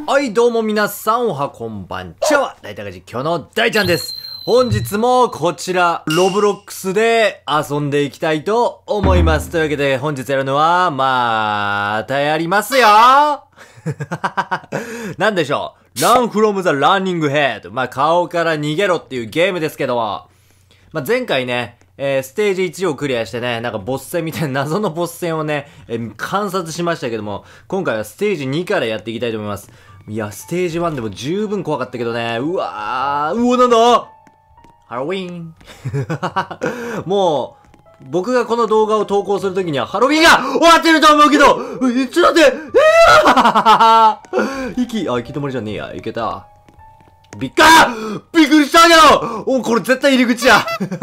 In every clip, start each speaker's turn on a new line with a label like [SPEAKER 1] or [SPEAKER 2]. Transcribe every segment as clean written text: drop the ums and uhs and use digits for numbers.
[SPEAKER 1] はい、どうも皆さん、おはこんばんちは。大体実況の大ちゃんです。本日もこちら、ロブロックスで遊んでいきたいと思います。というわけで、本日やるのは、またやりますよなんでしょう。Run from the running head。顔から逃げろっていうゲームですけど、前回ね、ステージ1をクリアしてね、なんかボス戦みたいな謎のボス戦をね、観察しましたけども、今回はステージ2からやっていきたいと思います。いや、ステージ1でも十分怖かったけどね、うわなんだハロウィーンもう、僕がこの動画を投稿するときにはハロウィーンが終わってると思うけど、ちょっと待って息止まりじゃねえや、いけた。びっくりしたけどこれ絶対入り口や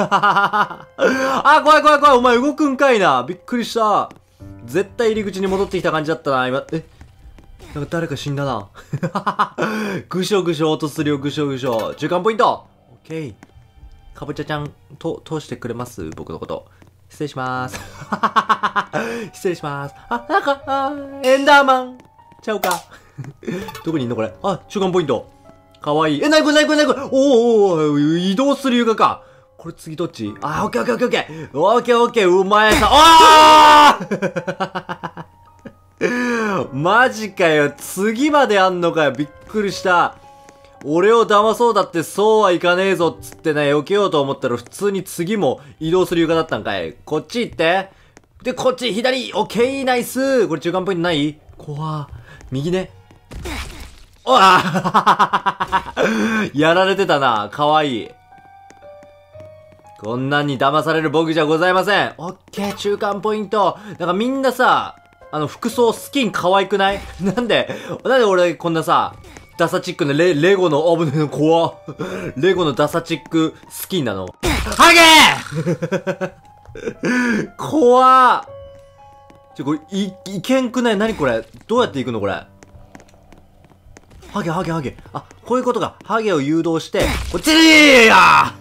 [SPEAKER 1] 怖い、お前動くんかいな。びっくりした。絶対入り口に戻ってきた感じだったな、今。なんか誰か死んだな。ぐしょぐしょ音するよ、ぐしょぐしょ。中間ポイントオッケー。かぼちゃちゃん、通してくれます僕のこと。失礼しまーす。失礼しまーす。なんか、エンダーマンちゃうか。どこにいんのこれ。中間ポイント。かわいい。なにこれおー、移動する床か。これ次どっち？オッケー。うまいさ。マジかよ。次まであんのかよ。びっくりした。俺を騙そうだってそうはいかねえぞっつってね、避けようと思ったら普通に次も移動する床だったんかい。こっち行って。で、こっち左。オッケー、ナイス。これ中間ポイントない怖右ね。やられてたな。かわいい。こんなんに騙される僕じゃございません。オッケー、中間ポイント。なんかみんなさ、服装、スキン可愛くない？なんで俺こんなさ、ダサチックなレゴの、危ねえ、怖レゴのダサチックスキンなの。ハゲ怖これ、いけんくない？何これ？どうやって行くのこれ？ハゲ。こういうことか。ハゲを誘導して、こっちにや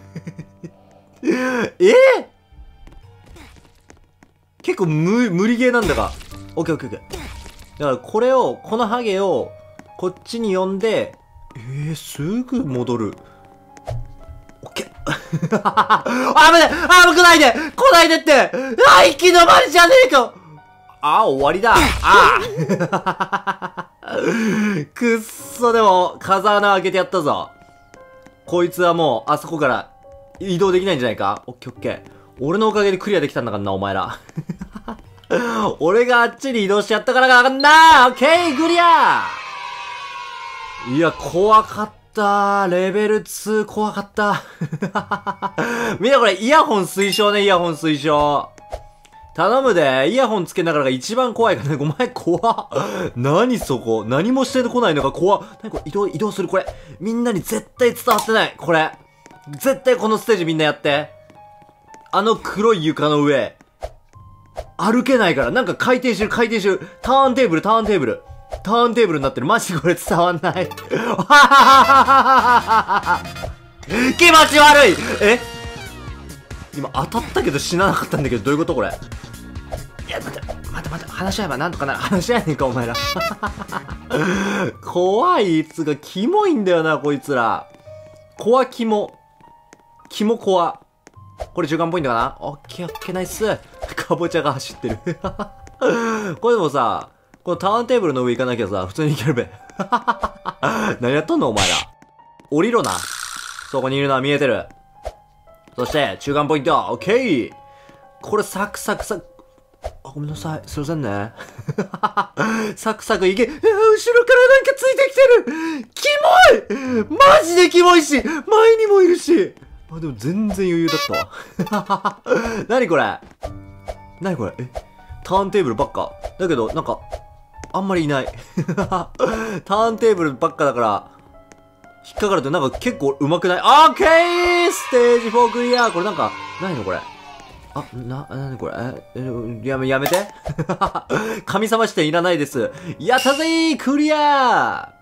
[SPEAKER 1] 結構無理ゲーなんだが。オッケー。だからこのハゲを、こっちに呼んで、すぐ戻る。オッケー。危ない来ないでって行き止まりじゃねえか終わりだくっそ、でも、風穴開けてやったぞ。こいつはもう、あそこから移動できないんじゃないか？オッケー。俺のおかげでクリアできたんだからな、お前ら。俺があっちに移動しちゃったからかな。オッケー、クリア。いや、怖かった。レベル2怖かった。みんなこれ、イヤホン推奨ね、イヤホン推奨。頼むで、イヤホンつけながらが一番怖いからね。お前怖っ。何そこ？何もしてこないのが怖っ。何これ？移動するこれ。みんなに絶対伝わってない。これ。絶対このステージみんなやって。黒い床の上。歩けないから。なんか回転してる。ターンテーブルになってる。マジこれ伝わんない。気持ち悪い。今当たったけど死ななかったんだけど、どういうことこれ？いや、待って。話し合えばなんとかなる。話し合えねえか、お前ら。怖いつが、キモいんだよな、こいつら。キモ怖。これ中間ポイントかな？オッケー、ナイス。かぼちゃが走ってる。これでもさ、このターンテーブルの上行かなきゃさ、普通に行けるべ。何やっとんのお前ら。降りろな。そこにいるのは見えてる。そして、中間ポイント、オッケー。これサク。ごめんなさい。すいませんね。サクいけ。後ろからなんかついてきてる。キモいマジでキモいし、前にもいるし。でも全然余裕だったわ。何これターンテーブルばっか。だけど、なんか、あんまりいない。ターンテーブルばっかだから、引っかかるとなんか結構上手くない？オッケーステージ4クリア。これなんか、何のこれ？なにこれ？やめて。神様視点いらないです。やったぜークリア